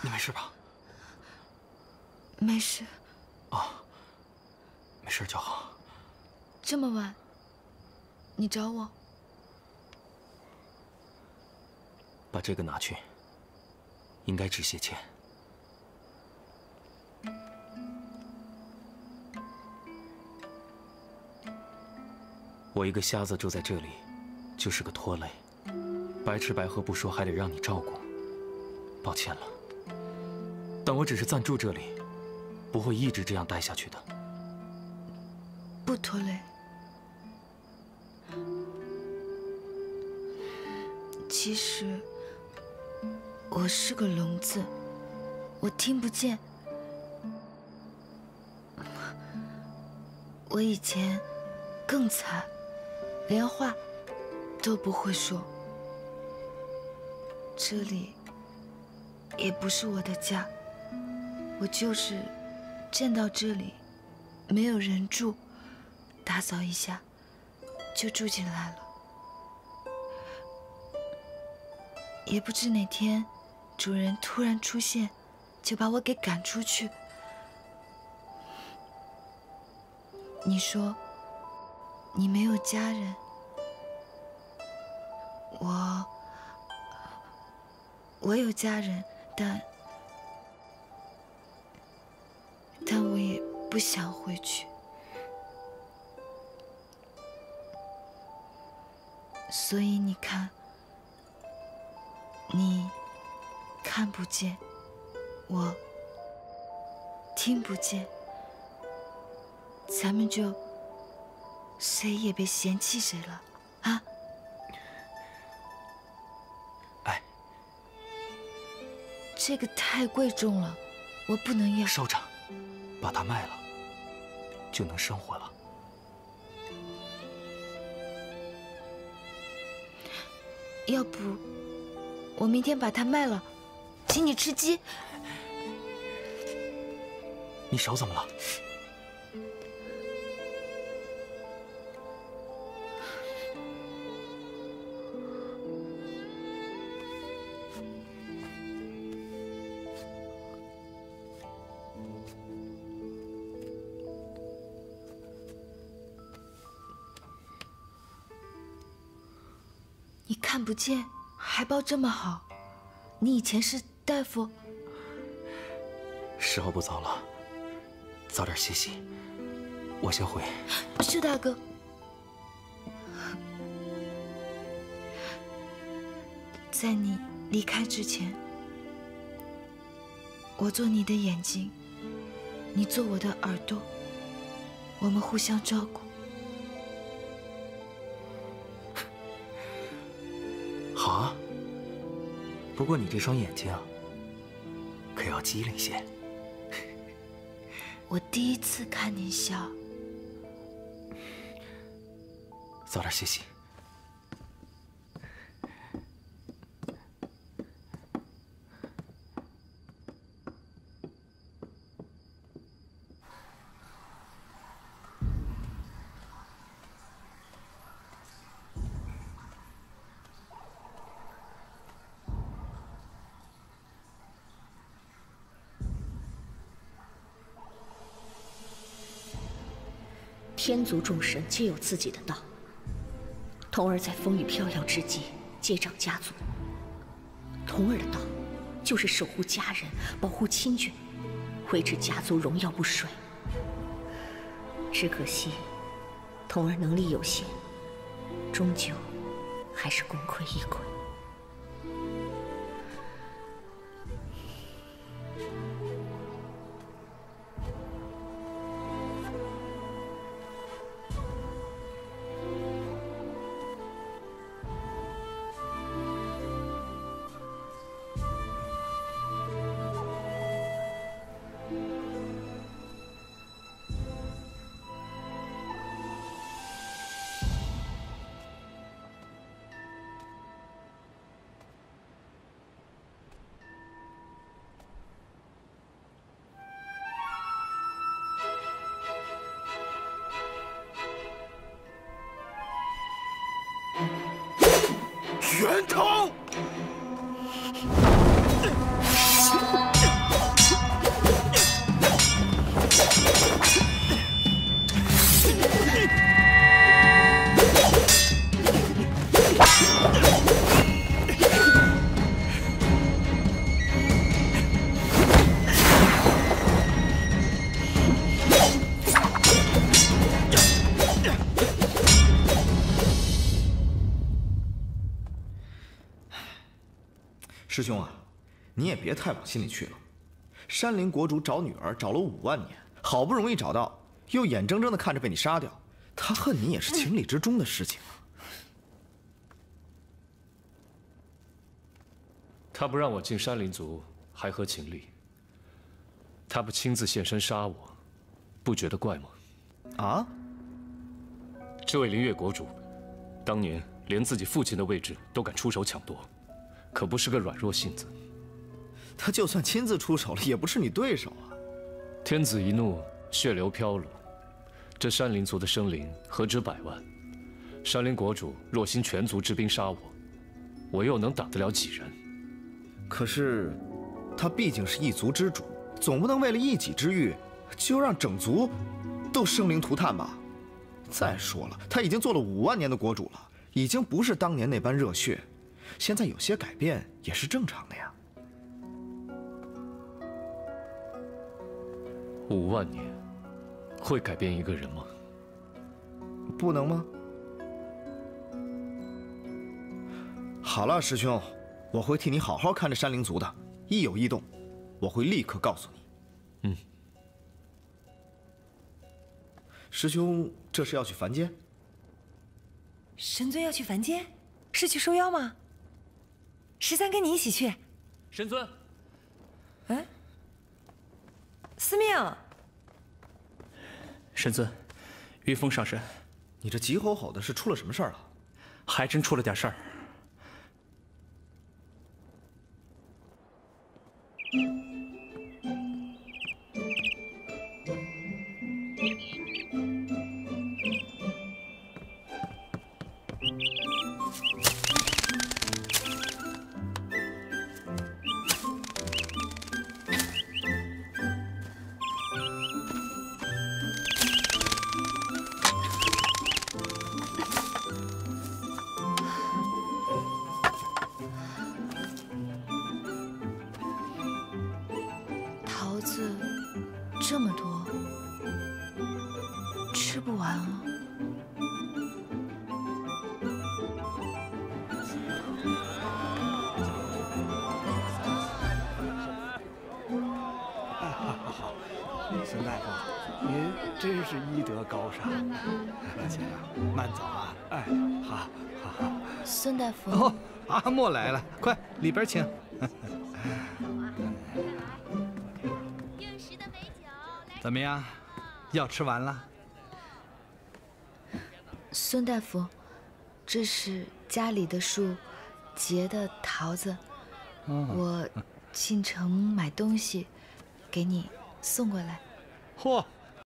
你没事吧？ 没事。 啊，没事就好。 这么晚，你找我？ 把这个拿去，应该值些钱。我一个瞎子住在这里，就是个拖累，白吃白喝不说，还得让你照顾，抱歉了。但我只是暂住这里，不会一直这样待下去的。 不拖累。其实我是个聋子，我听不见。我以前更惨，连话都不会说。这里也不是我的家，我就是见到这里没有人住，打扫一下就住进来了。也不知哪天主人突然出现，就把我给赶出去。你说你没有家人，我有家人，但我也不想回去。所以你看，你看不见，我听不见，咱们就谁也别嫌弃谁了啊！ 哎， 这个太贵重了，我不能要。 收着，把它卖了，就能生活了。 要不我明天把它卖了，请你吃鸡。 你手怎么了？ 你看不见，还包这么好，你以前是大夫？ 时候不早了，早点歇息。我先回。 施大哥，在你离开之前，我做你的眼睛，你做我的耳朵，我们互相照顾。 好啊，不过你这双眼睛可要机灵些。 我第一次看你笑。 早点歇息。 天族众神皆有自己的道。童儿在风雨飘摇之际接掌家族，童儿的道就是守护家人，保护亲眷，维持家族荣耀不衰。只可惜，童儿能力有限，终究还是功亏一篑。 圆头！ 师兄啊，你也别太往心里去了。山林国主找女儿找了5万年，好不容易找到，又眼睁睁的看着被你杀掉，他恨你也是情理之中的事情啊。 他不让我进山林族，还合情理。他不亲自现身杀我，不觉得怪吗？ 啊？ 这位灵月国主，当年连自己父亲的位置都敢出手抢夺，可不是个软弱性子。 他就算亲自出手了，也不是你对手啊。 天子一怒，血流飘落，这山林族的生灵何止100万？山林国主若兴全族之兵杀我，我又能打得了几人？ 可是，他毕竟是一族之主，总不能为了一己之欲，就让整族都生灵涂炭吧？再说了，他已经做了5万年的国主了，已经不是当年那般热血，现在有些改变也是正常的呀。 5万年，会改变一个人吗？ 不能吗？好了，师兄，我会替你好好看着山灵族的，一有异动，我会立刻告诉你。 嗯。 师兄，这是要去凡间？ 神尊要去凡间，是去收妖吗？13跟你一起去。 神尊。 嗯。司命。 神尊，玉峰上神。 你这急吼吼的，是出了什么事儿了？ 还真出了点事儿。 桃子这么多，吃不完啊。 孙大夫，您真是医德高尚。老先生，慢走啊！哎，好，好，好。 孙大夫。 哦，阿莫来了，快里边请。怎么样，药吃完了？ 孙大夫，这是家里的树结的桃子，我进城买东西，给你送过来。 嚯，